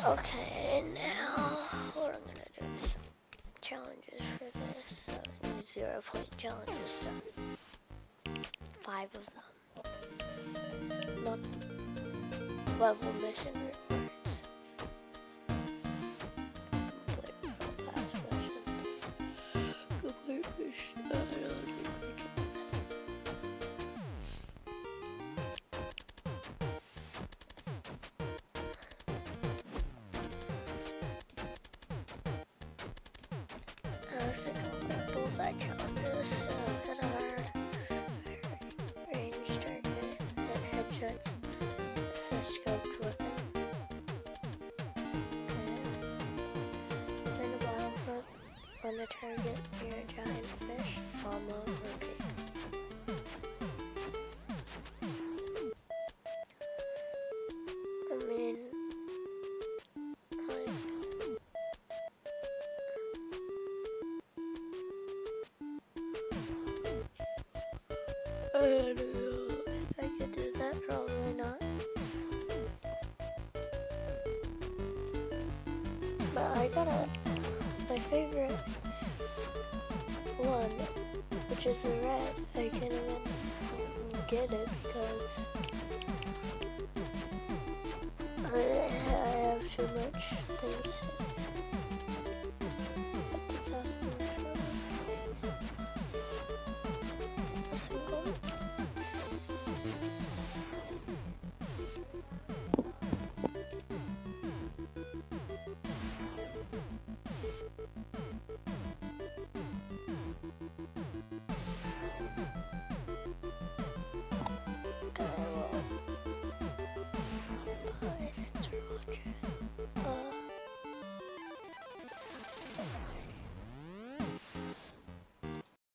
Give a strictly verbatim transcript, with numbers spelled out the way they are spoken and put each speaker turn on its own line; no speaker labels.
Okay, now what I'm gonna do is some challenges for this. So I need zero point challenges done. Five of them. Not level mission rewards. Complete last mission. Complete mission. I don't think we can do that. I was thinking about bullseye challenges, so hit a hard range target that headshots with a scoped weapon. Okay. Then a battlefront on a target near a giant fish, almost repeat. I mean, like, I don't know if I could do that, probably not. But I got a, my favorite one, which is the red. I can't even get it because I, I have too much things. A single.